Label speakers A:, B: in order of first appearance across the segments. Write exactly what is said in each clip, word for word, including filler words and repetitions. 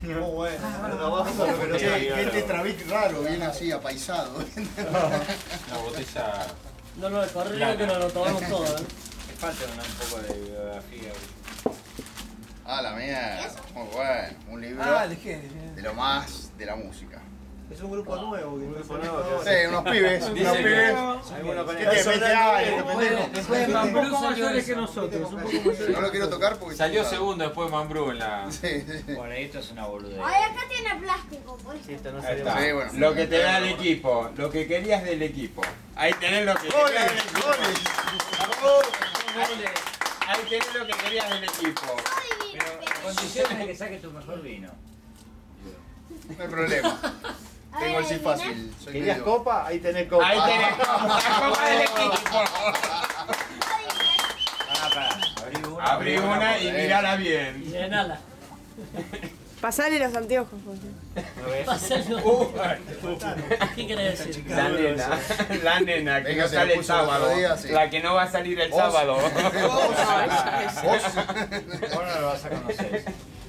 A: Muy bueno. Abajo lo que no
B: Che,
A: sabía,
B: qué
A: ¿no?
B: tetrabric raro, viene así apaisado.
C: Una botella.
D: No, no, corriendo que nos lo tomamos todo, ¿eh?
C: Me falta una- un poco de biografía.
B: Ah, la mía. Muy bueno. Un libro
E: Ah, ¿de qué?
B: de lo más de la música.
A: Es un grupo nuevo. Un
C: grupo nuevo,
B: Sí, unos pibes, unos pibes.
C: Alguno con
B: ¿Qué tiene? veinte años, pendejo.
D: Después de Mambrú salió mayores que nosotros, un poco mayores.
B: No lo quiero tocar porque...
C: Salió segundo después de Mambrú en la.
B: Sí, sí.
F: Bueno, esto es una boludez.
G: Ay, acá tiene plástico, por eso.
A: Esto no
C: Ahí
A: salió
C: está.
B: Sí, bueno.
C: Lo que te da el equipo, lo que querías del equipo. Ahí tenés lo que querías
B: ¡Goles!
C: del equipo.
B: ¡Goles!
C: Ahí, ahí tenés lo que querías del equipo.
F: Pero la condición es que saques tu mejor vino.
B: No hay problema. Tengo el sí fácil. Soy
A: ¿Querías
B: medio-
A: copa? Ahí tenés copa.
C: Ahí tenés la copa del equipo.
F: Pará, pará. Abrí una.
C: Abrí una y mirala bien.
D: Llenala.
H: Pasale los anteojos, José.
F: ¿No ves?
D: Pasalo.
C: Uh,
D: ¿Qué querés decir?
C: la nena, la nena que
B: Venga,
C: no
B: se lo
C: sale el
B: puso el otro
C: sábado.
B: día, sí.
C: La que no va a salir el
B: Vos.
C: sábado.
B: Vos.
F: Vos no lo vas a conocer.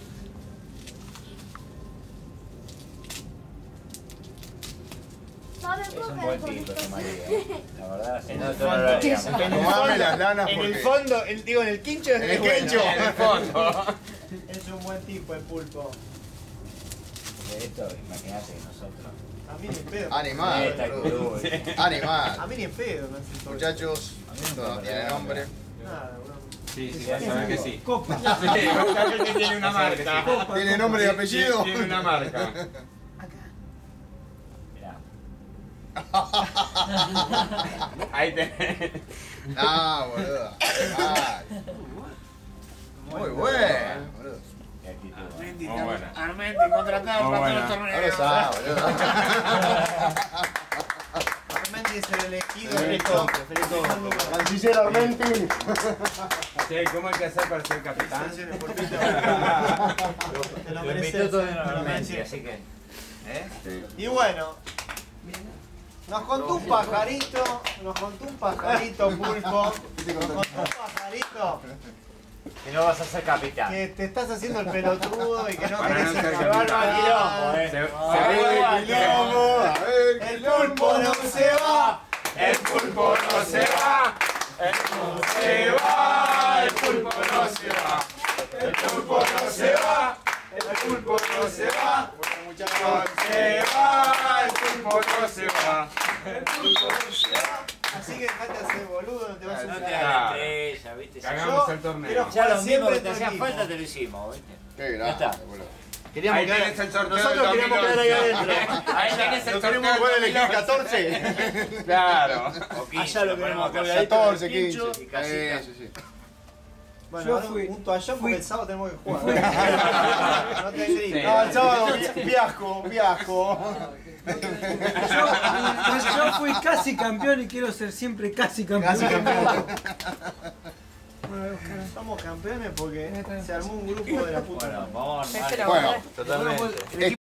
G: ¿Sabes
F: Es
G: por
F: un
G: qué
F: buen
G: con
F: tipo
G: esto
F: ese marido.
G: sí?
F: La verdad, si
A: En
F: no,
A: el
F: tú no lo
A: fondo,
F: harías.
A: en el
B: Tomame las
A: fondo,
B: lanas
A: en el
B: porque...
A: fondo, el- digo, en el quincho es
B: En el
A: es bueno.
B: quincho.
C: En el fondo.
A: Es un buen tipo el pulpo.
F: Porque esto, imagínate que nosotros.
A: A mí ni en pedo.
B: Animal,
F: Esta
B: boludo.
F: curú,
A: A
B: Animal.
A: mí ni en pedo. me hace todo.
B: Muchachos,
F: A mí no
B: esto
F: me
B: no
F: parece
B: tiene
F: nada.
B: nombre.
A: Nada, bro.
C: Sí, sí, vas a ver que sí.
D: Copa.
C: Sí, vas a ver que tiene una marca.
B: ¿Tiene nombre y
C: Sí,
B: apellido?
C: sí, tiene una marca.
F: Mirá.
C: Ahí tenés.
B: Ah, boludo. Animal. Muy bueno, boludo.
F: Qué actitud.
C: Muy buena.
F: Armenti, contratado
C: Muy
F: para
C: buena.
F: todos los
B: Ahora está, boludo.
A: Armenti es el elegido.
B: Sí.
A: Feliz cumple, feliz cumple.
B: Canciller Armenti.
C: Che, ¿cómo hay que hacer para ser capitán?
A: Felicitaciones, Pulpito. Te lo
F: Lo
A: mereces.
F: invitó todo en
A: te lo
F: Armenti,
A: mereces.
F: así que. ¿Eh?
A: Y bueno, nos contó un pajarito, nos contó un pajarito, Pulpo, nos contó un pajarito
F: Que no vas a ser capitán.
A: que te estás haciendo el pelotudo y que no
C: Para
A: querés
C: no ser
A: ser
C: capitán.
A: capitán.
F: eh.
C: Se,
B: A
C: se
B: ver,
C: ve
B: quilombo, a ver,
A: El pulpo no se va,
C: el pulpo no se va, el pulpo se va, el pulpo no se va, el pulpo no se va, el pulpo no se va, no se va, el pulpo no se va, el pulpo no se va.
A: así que dejate hacer boludo, no te vas a
F: No
A: un
F: te
C: Claro.
F: hagas estrella, viste.
C: Cagamos
A: Yo
C: el torneo.
A: quiero-
F: Ya lo mismo
A: Siempre
F: que te
A: tu
F: hacía
A: equipo.
F: falta te lo hicimos, viste.
B: Qué
F: Ya está.
B: grande, boludo.
A: Queríamos
C: Ahí tenés el sorteo
A: Nosotros
C: del
A: queríamos quedar ahí adentro.
C: Ahí tenés el
B: ¿Lo
C: sorteo
B: queremos
C: del
B: poder elegir
C: dominó.
B: catorce?
C: Claro.
F: O quince,
A: Allá lo
F: ponemos
A: queremos
F: acá.
A: colgadito.
B: catorce,
A: en el quincho
B: quince.
F: y casita.
B: Sí, sí, sí.
A: Bueno,
E: Yo
A: ahora
E: fui-
A: un toallón porque
E: fui-
A: el sábado tenemos que jugar. No te grites.
C: Sí.
B: No, el sábado vi- viajo, viajo.
E: Yo, yo fui casi campeón y quiero ser siempre casi campeón.
B: Casi campeón.
A: Somos campeones porque se armó un grupo de la puta.
F: Bueno, vamos a armar.
H: Este lo
B: Bueno,
H: guardé.
C: Totalmente.